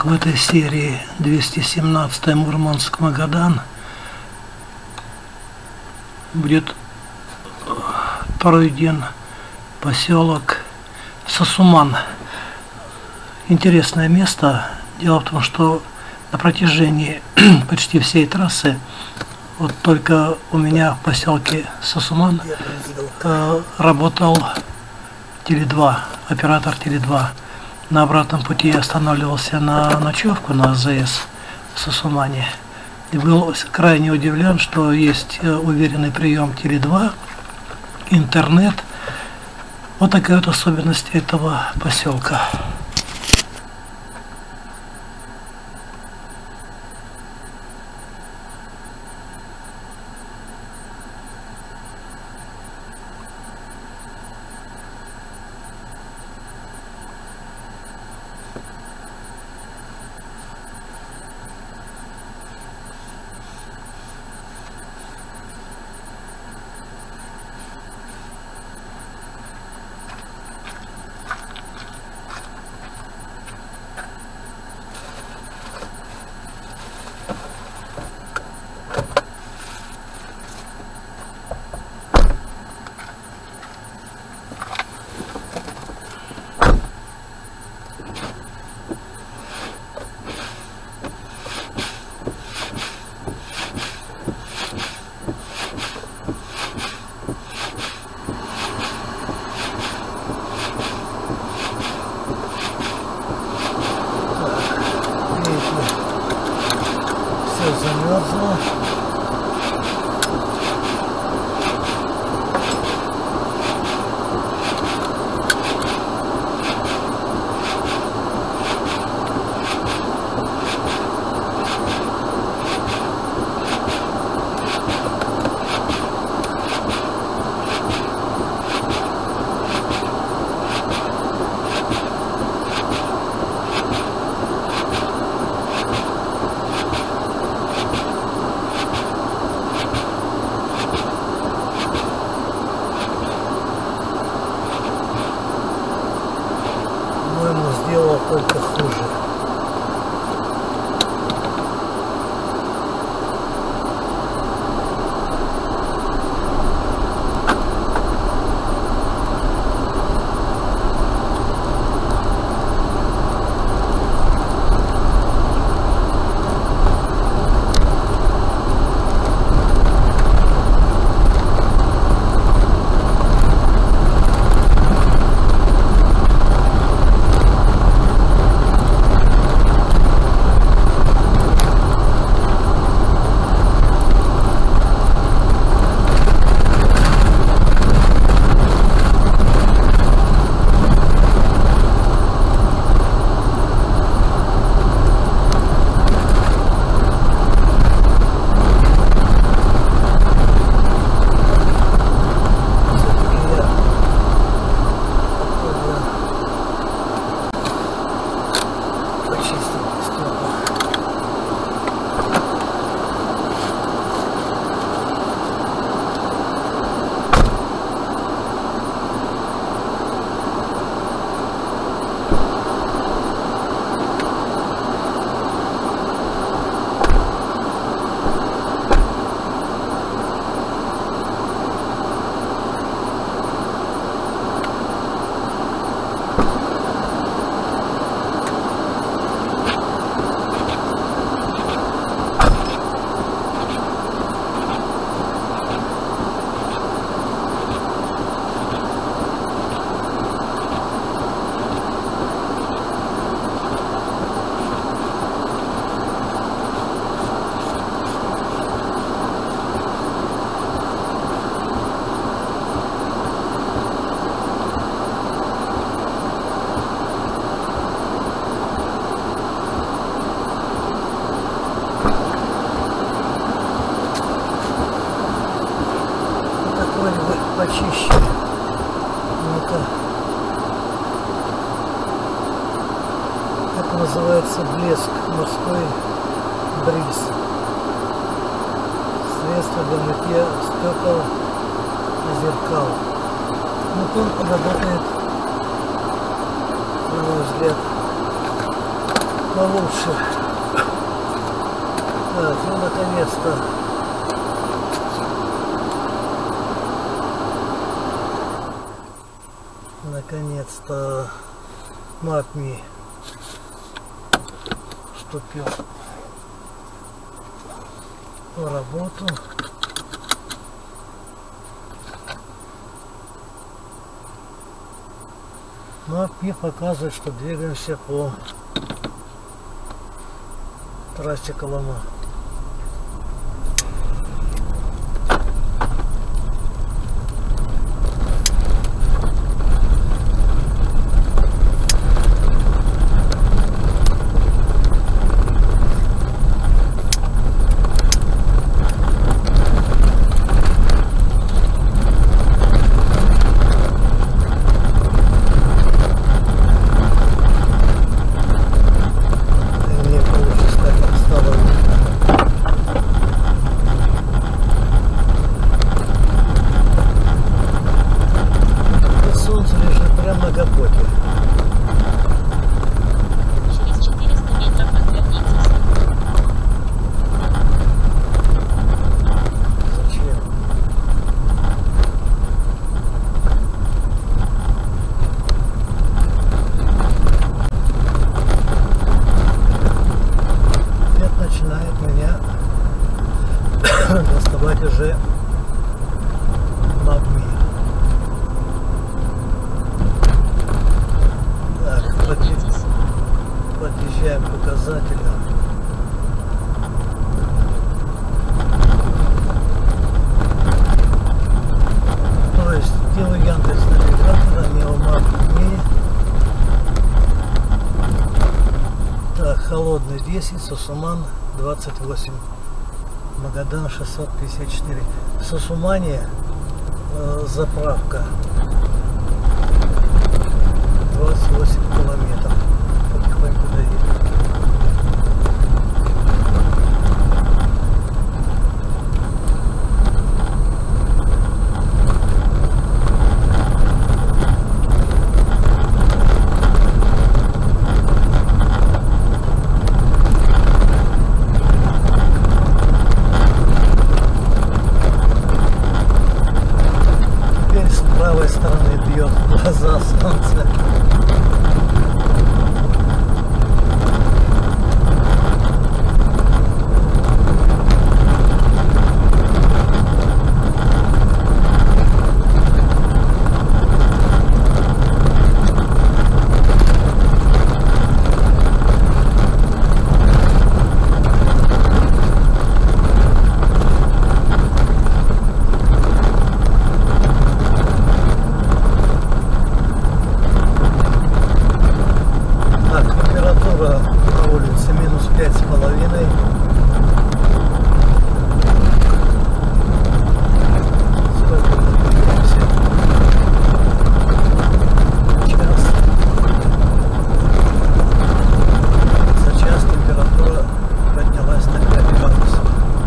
в этой серии 217 Мурманск-Магадан будет пройден поселок Сосуман. Интересное место. Дело в том, что на протяжении почти всей трассы, вот только у меня в поселке Сосуман работал Теле2, оператор Теле2. На обратном пути я останавливался на ночевку на АЗС в Сосумане. И был крайне удивлен, что есть уверенный прием Теле2, интернет. Вот такая вот особенность этого поселка. Замерзло. Сделал только хуже. Почище. Это называется блеск, морской бриз. Средство для мытья стекол и зеркал. Вот он работает, на мой взгляд, получше. Так, ну наконец-то. Наконец-то MapMe вступил в работу. MapMe показывает, что двигаемся по трассе Колыма. Доставать уже MapMe. Так, подъезжаем к указателю. То есть делаю Яндекс навигатор, а не MapMe. Так, Холодный 10, Сусуман 28. Магадан 654. В Сусумане заправка 28 километров. Потихоньку доедем. С правой стороны бьет в глаза солнце. На улице минус 5,5. Сколько мы двигаемся? Час. За час температура поднялась на 5 градусов.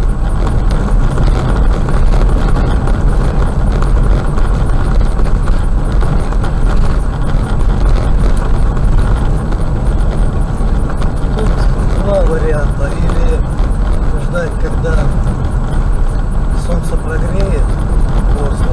Варианта: или ждать, когда солнце прогреет воздух,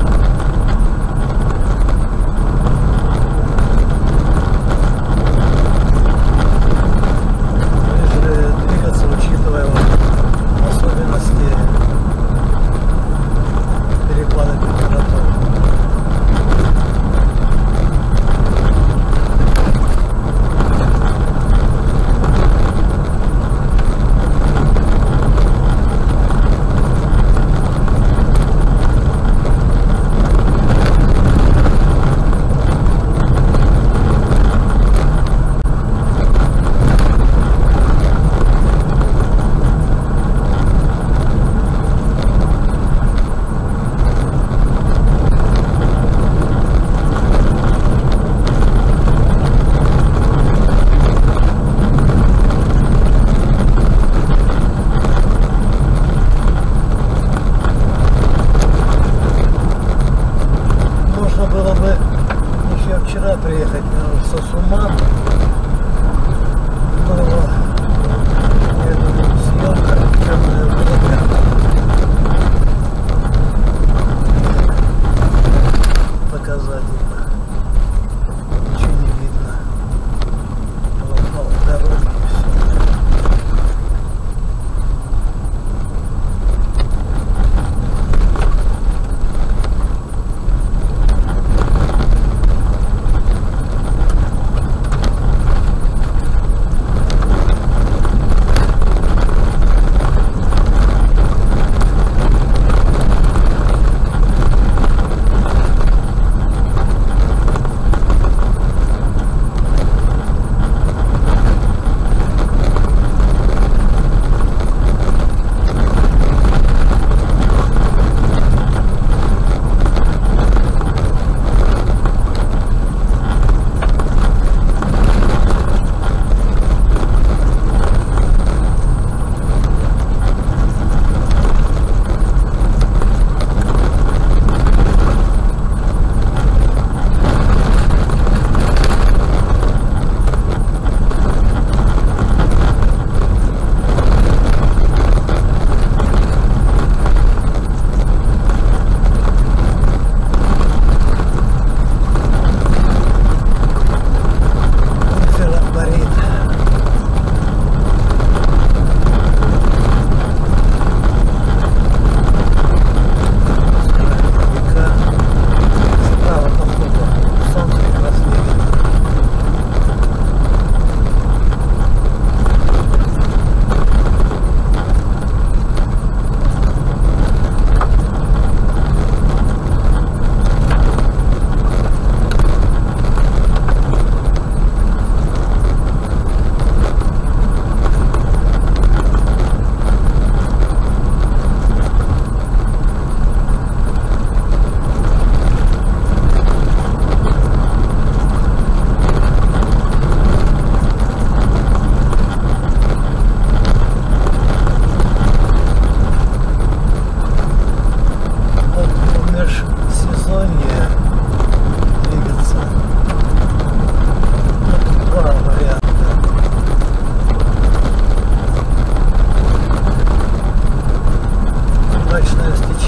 или же двигаться, учитывая особенности перепада температуры.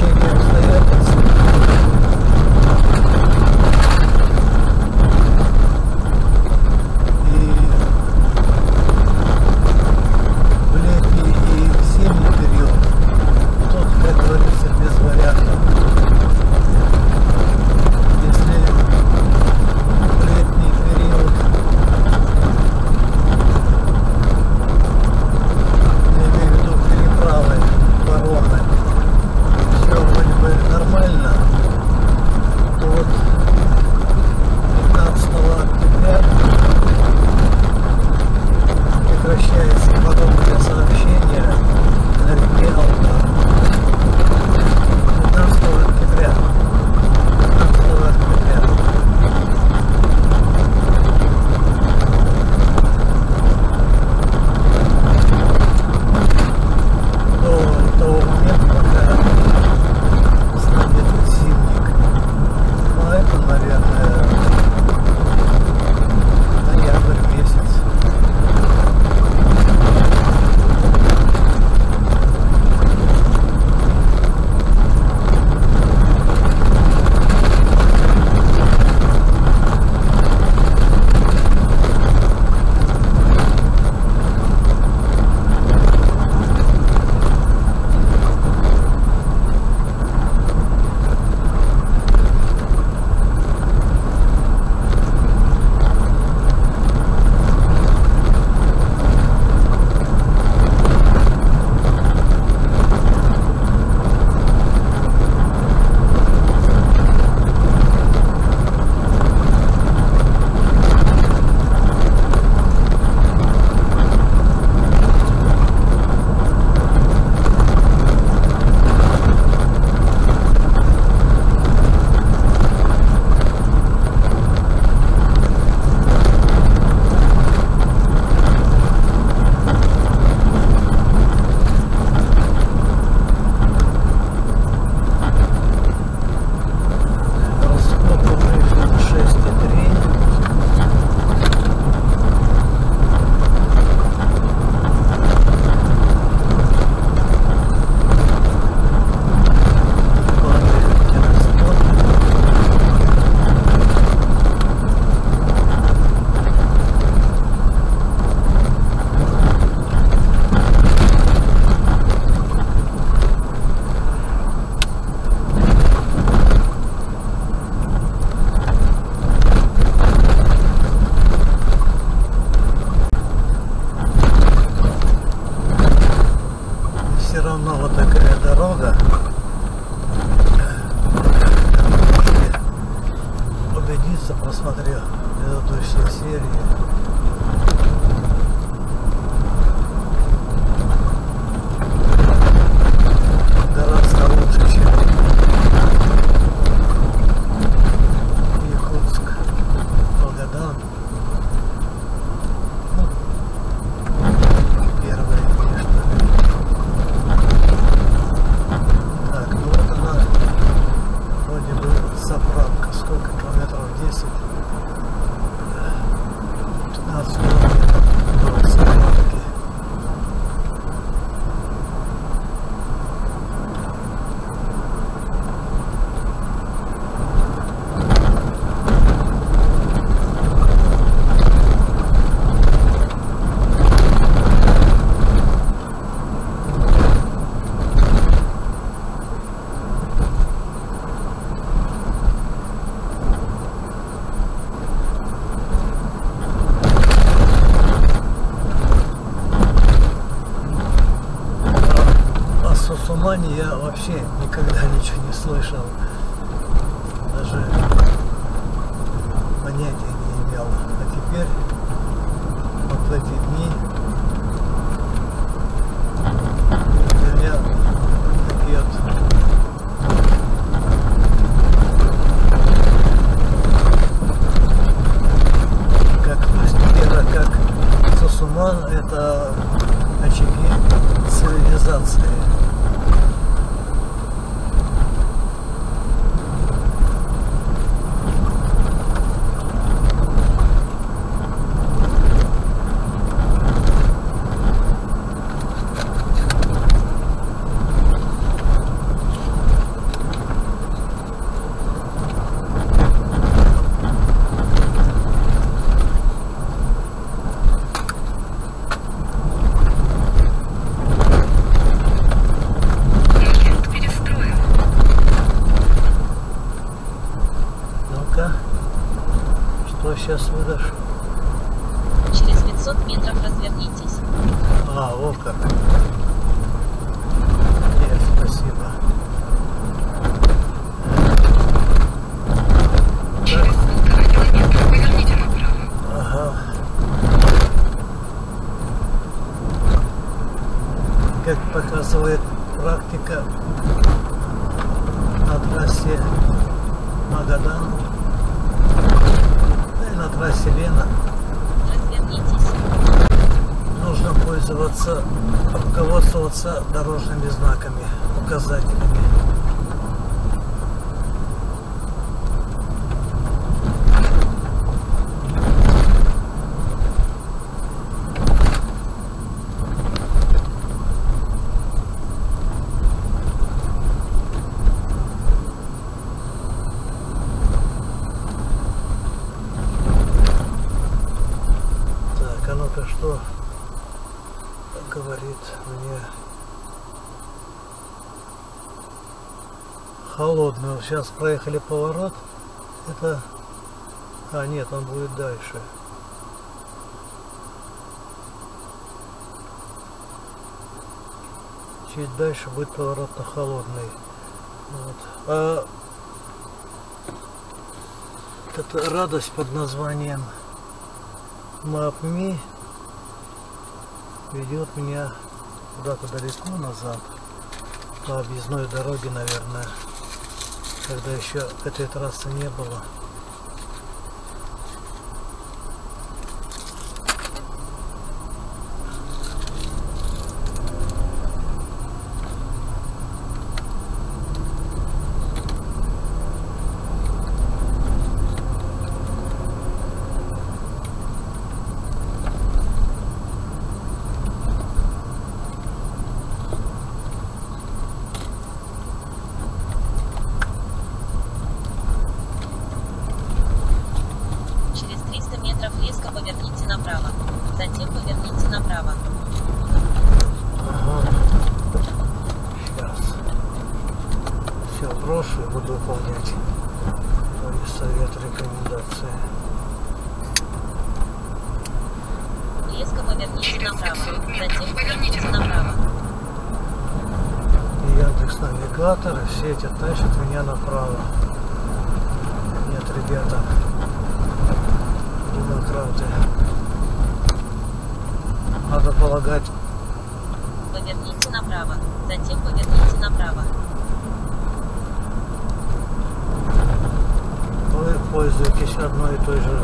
стечение обстоятельств и в летний и зимний период тут, как говорится, без вариантов. Если в летний период, я имею в виду переправы, паромы, все вроде бы нормально, то вот 15 октября прекращается подобное сообщение на реке Алтар. 15 октября. 15 октября. До того момента, пока станет зимник. Ну, это, наверное, ноябрь месяц. Все равно вот такая дорога, можете убедиться, просмотрев предыдущие серии. Гораздо лучше, чем Якутск, Волгодан. Ну, первые, конечно. Так, ну вот она, вроде бы заправка, сколько километров, 10, 15 километров до заправки. Сусумане я вообще никогда ничего не слышал, даже понятия не имел. А теперь вот в эти дни для меня такие вот как постепенно, как Сусуман, это очаги цивилизации. Что сейчас выдашь? Через 500 метров развернитесь. А, вот как. Нет, спасибо. Через 1,5 километра поверните направо. Ага. Как показывает практика на трассе Магадан, да и на трассе Лена, Развернитесь. нужно руководствоваться дорожными знаками, указателями. Так, а ну-ка что говорит мне? Холодный. Сейчас проехали поворот. Это... А, нет, он будет дальше. Чуть дальше будет поворот на Холодный. Вот. А эта радость под названием MapMe ведет меня куда-то далеко назад, по объездной дороге, наверное, когда еще этой трассы не было. Через 300 метров резко поверните направо. Затем поверните направо. Ага. Сейчас. Все брошу и буду выполнять твои советы, рекомендации. Резко поверните Через направо. 500 метров Затем поверните поверните направо. И Яндекс.Навигатор, и все эти тащат меня направо. Нет, ребята, демократы. Надо полагать, Поверните направо. Затем поверните направо. вы пользуетесь одной и той же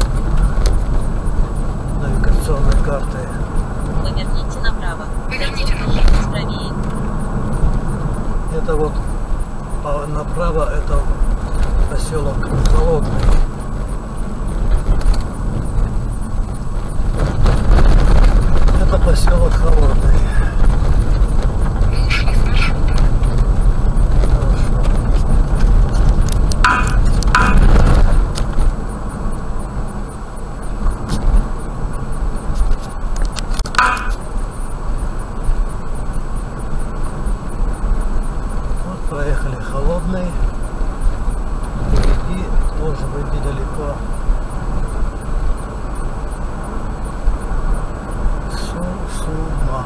навигационной картой. Поверните направо. Поверните Затем направо. двигайтесь правее. Это вот направо, это поселок Холодный. Это поселок Холодный. Мы ушли с маршрута. Хорошо. Вот проехали Холодный. Впереди должен быть недалеко Сусума.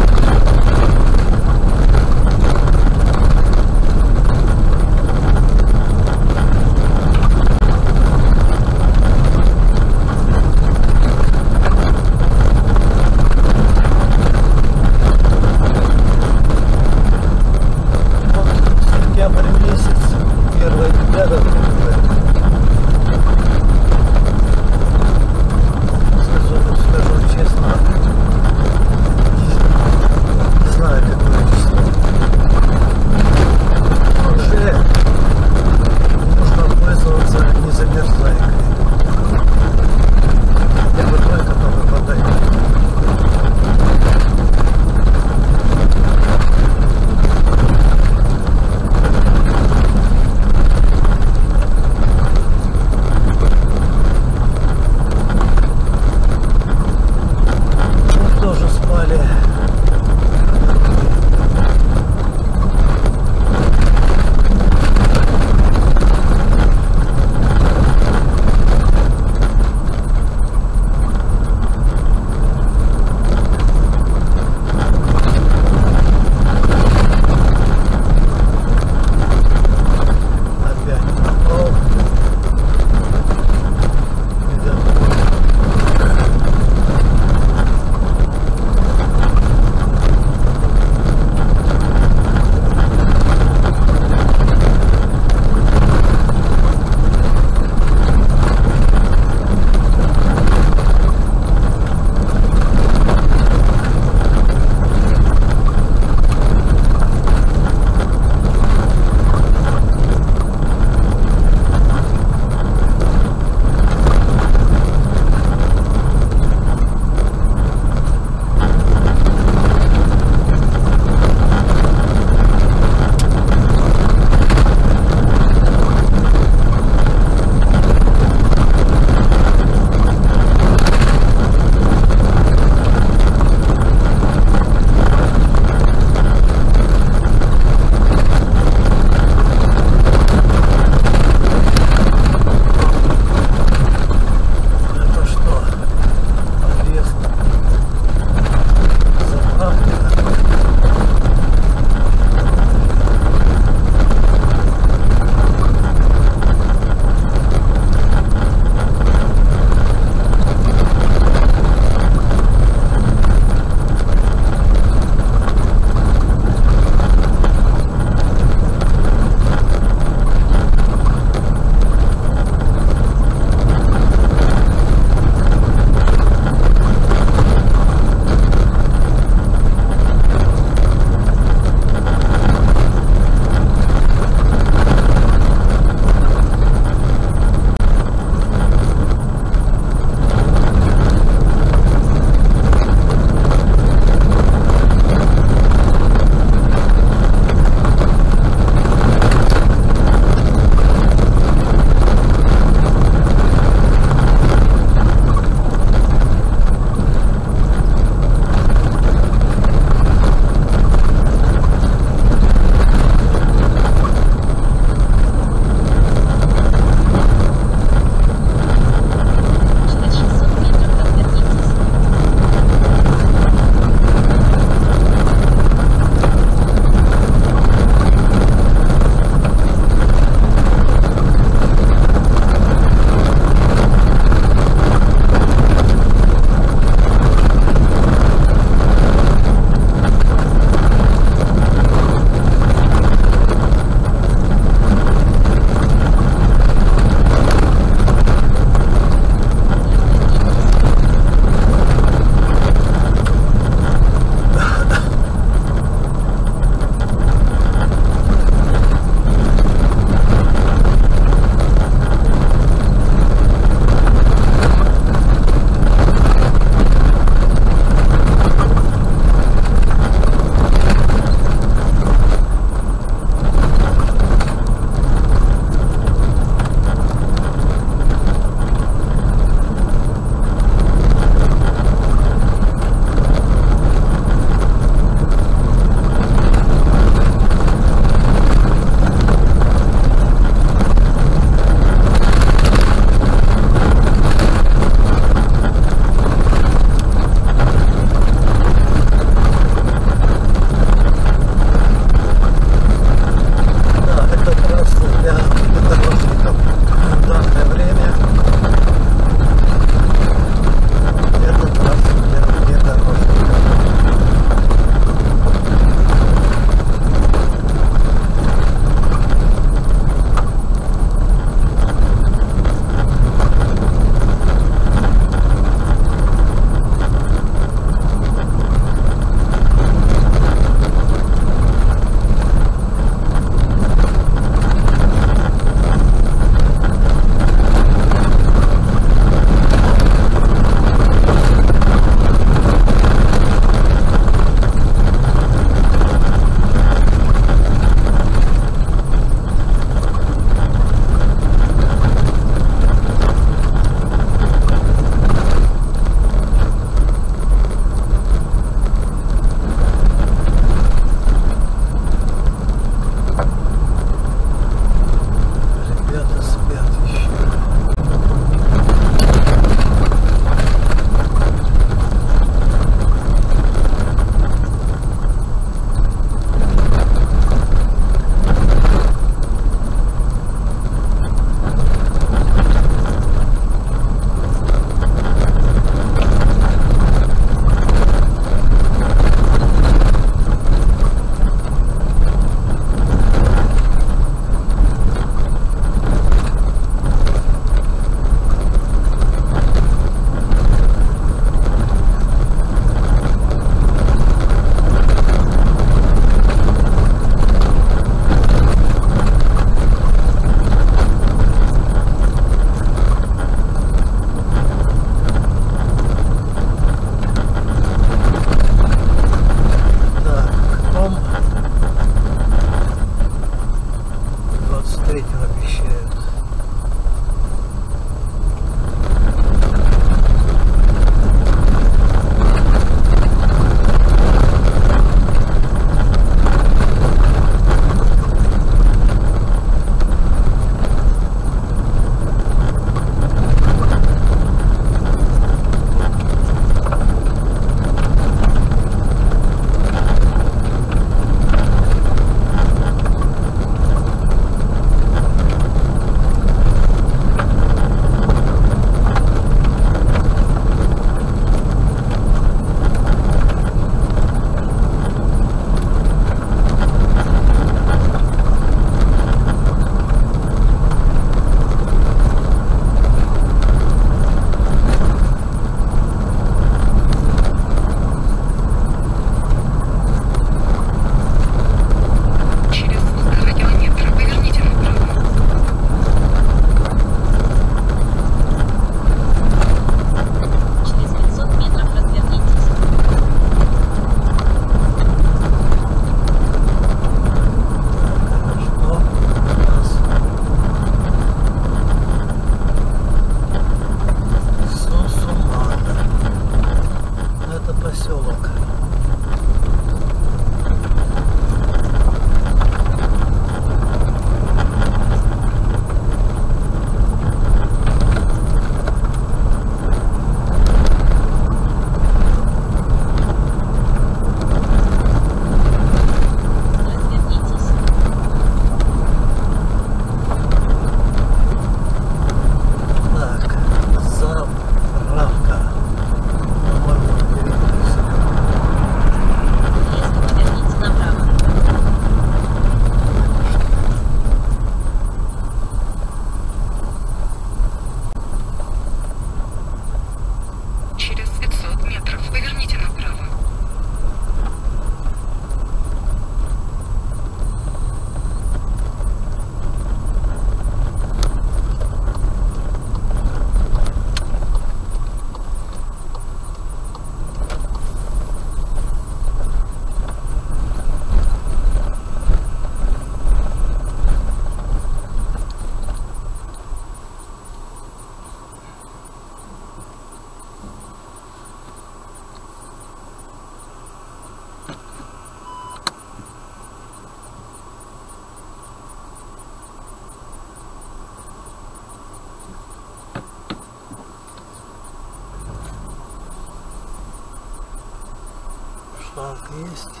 Так, есть.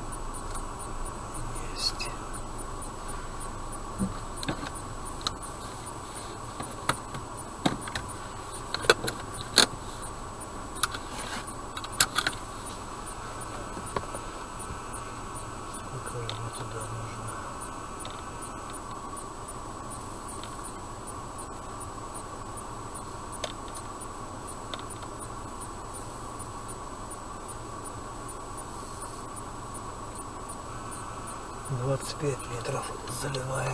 Есть. Сколько мне туда нужно? Двадцать 5 литров заливаем.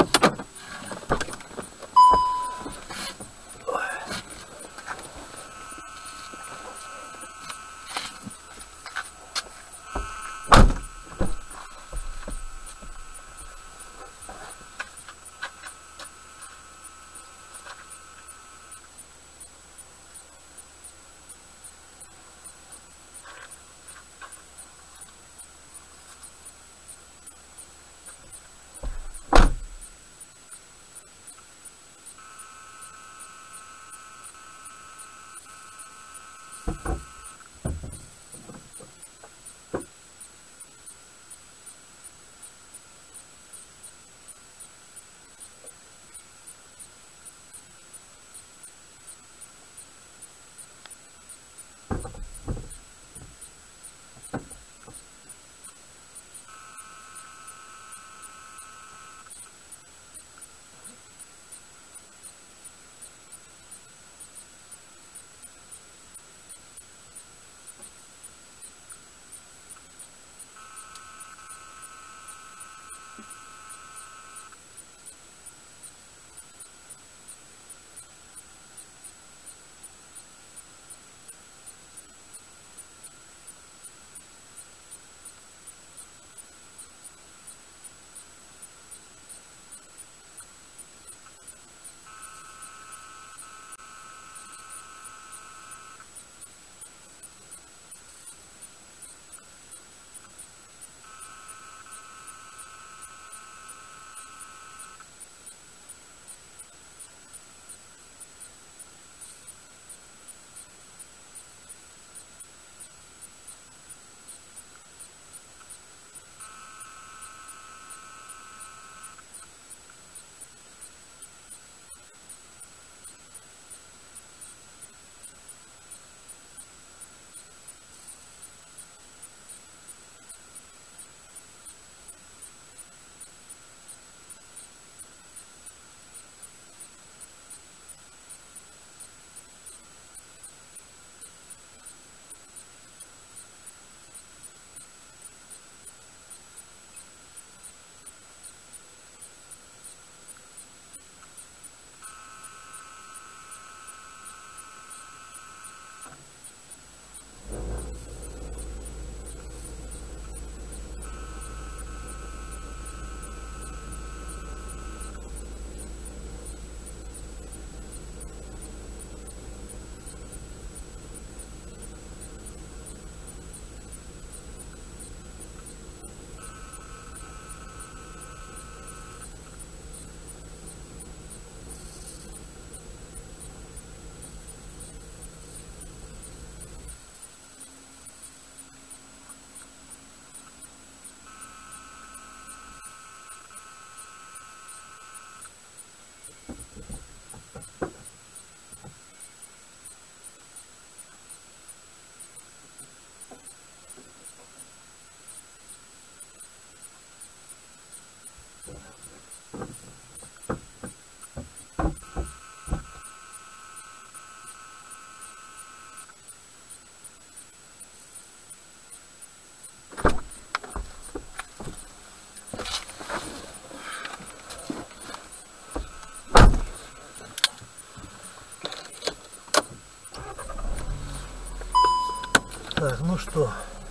Так, ну что,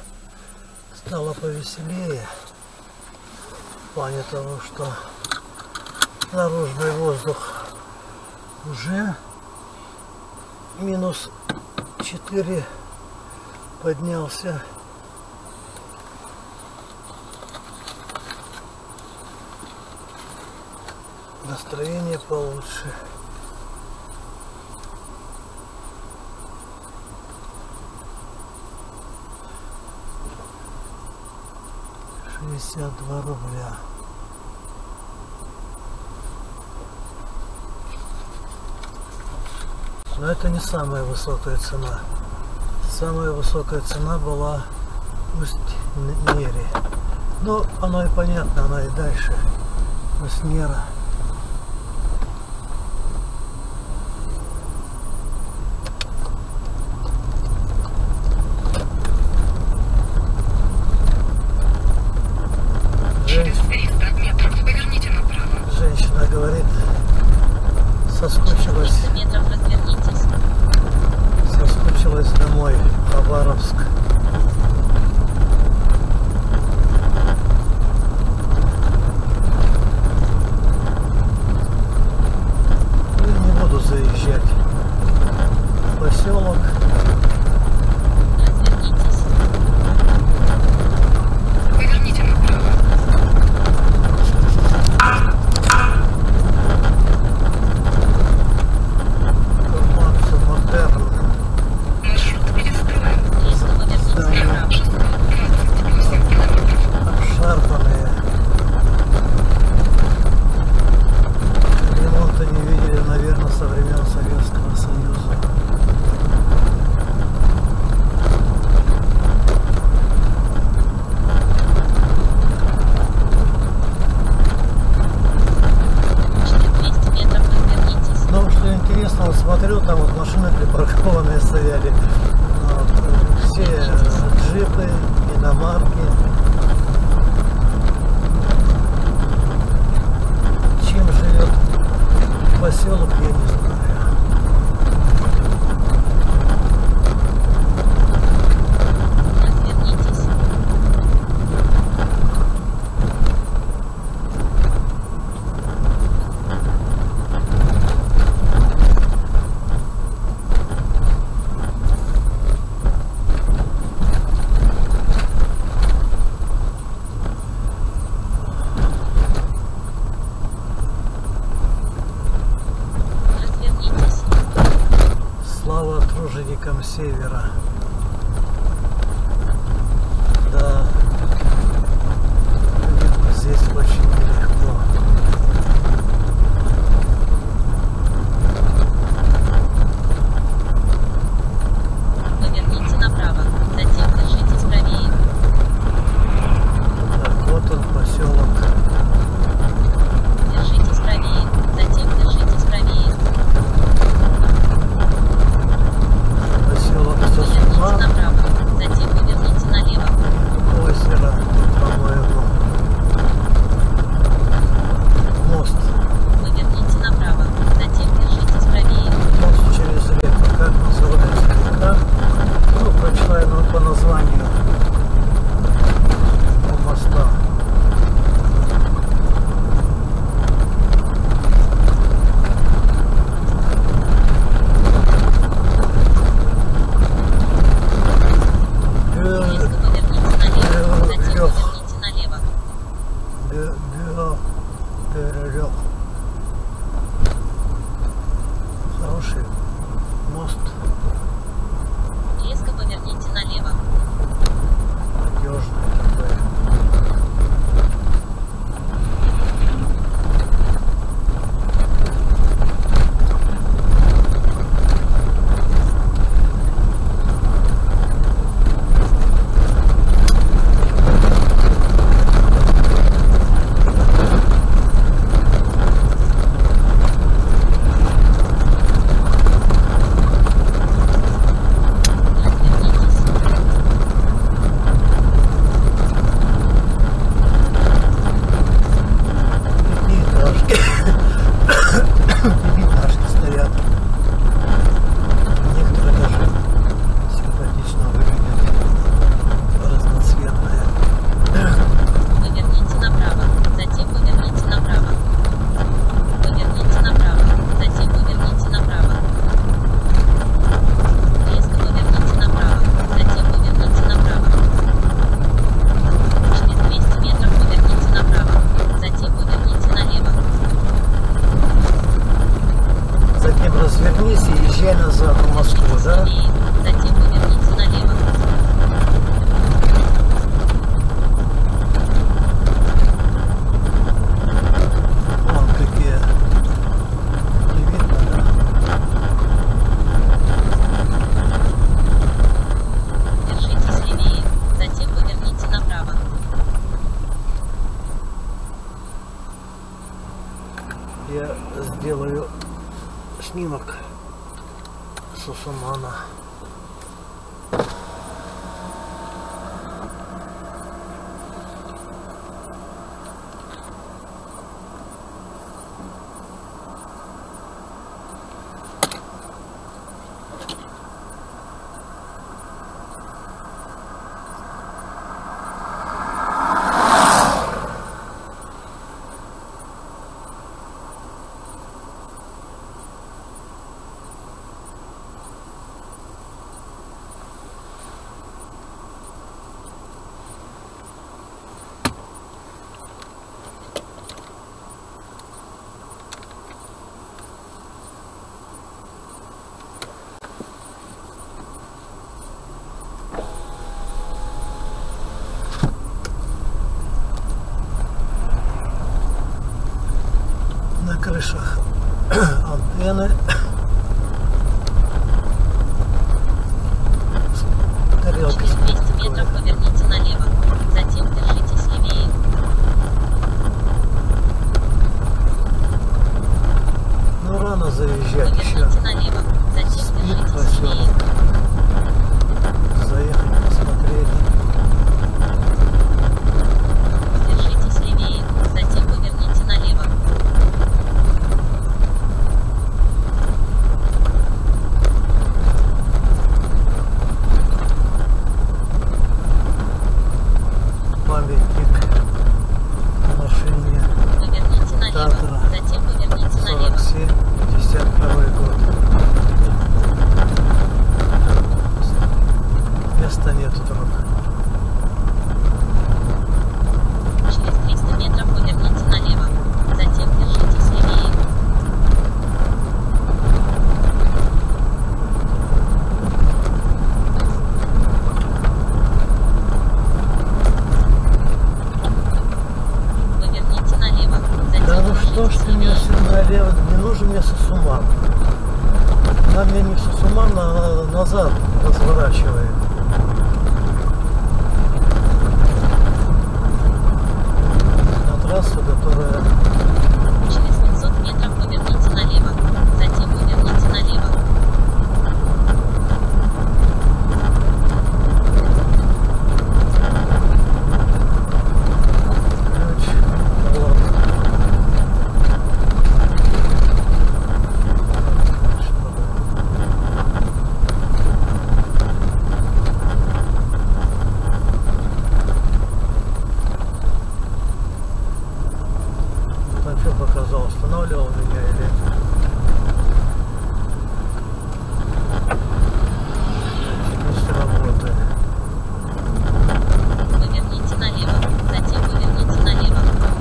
стало повеселее в плане того, что наружный воздух уже минус 4 поднялся. Настроение получше. 62 рубля. Но это не самая высокая цена. Самая высокая цена была в Усть-Нере. Ну, оно и понятно, она и дальше. Усть-Нера. Через 300 метров поверните направо. Женщина говорит, соскучилась, 300 метров развернитесь. соскучилась домой, в Хабаровск. И не буду заезжать. Поселок. Развернитесь. Поверните направо. Макса Модерн. Маршрут перестроен. Резко поверните Здание. направо. 628 километров. Обшарпанные. Ремонта не видели, наверное, со времен Советского Союза. Через 200 метров развернитесь. Ну, что интересно, вот смотрю, там вот машины припаркованные стояли. Вот, все джипы, иномарки. Чем живет поселок, я не знаю. Развернитесь. Развернитесь. Слава труженикам Севера. Да, здесь очень нелегко. Поверните направо. Затем держитесь правее. Так, вот он поселок. Держитесь правее. Затем держитесь правее. Поселок Поверните сделаю снимок Сусумана. На крышах антенны, тарелки. Через 200 метров поверните налево. Затем держитесь левее. Ну рано заезжать еще. Поверните налево. Затем держитесь Поселок. левее. Заехать посмотреть. Держитесь левее. Затем поверните налево. Памятник машине Поверните налево. Татра. Затем поверните налево. 47, 52 год. Места нету, друг. Через 300 метров поверните налево. Затем держитесь левее. Поверните налево. Затем Да ну что ж держитесь ты меня левее. все налево, не нужен мне Сусуман. Она мне не в Сусуман, а назад разворачивает. На трассу, которая... Через 500 метров поверните налево. Затем поверните налево. Ключ, вот. Там что показал, останавливал меня или... Все работает. Поверните налево. Затем поверните налево.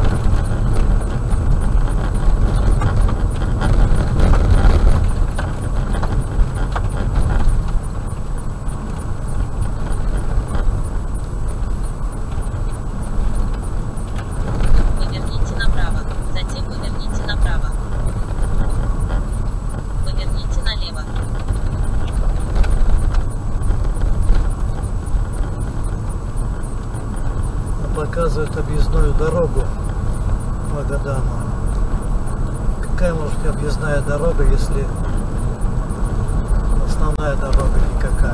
Поверните направо. Затем поверните направо. Поверните налево. Показывает объездную дорогу Магадану. Какая может быть объездная дорога, если основная дорога никакая?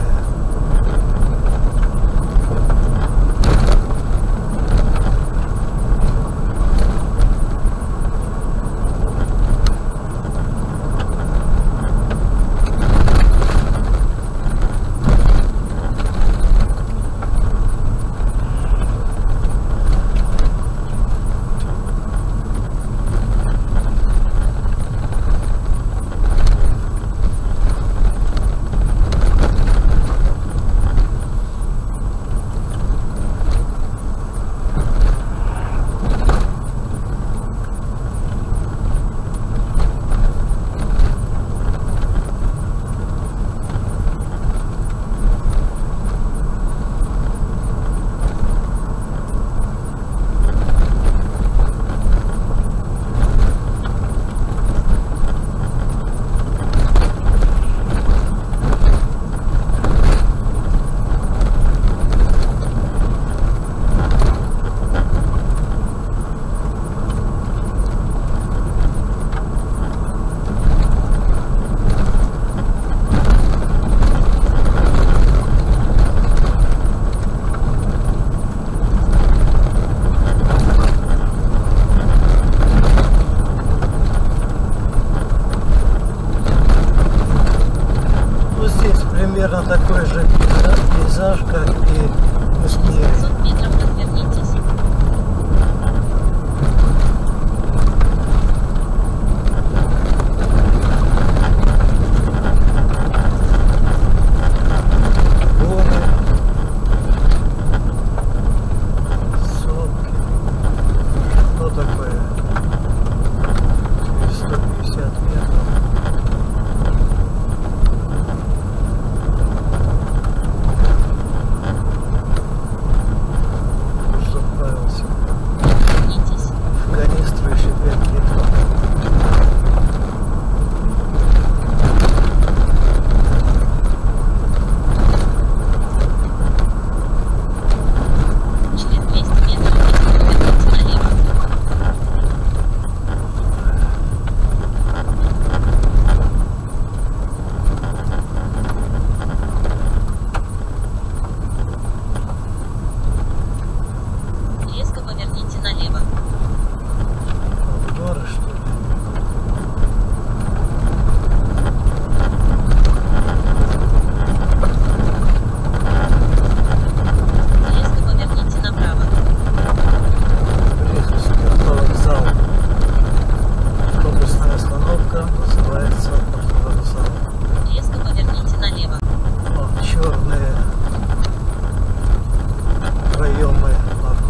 самое главное.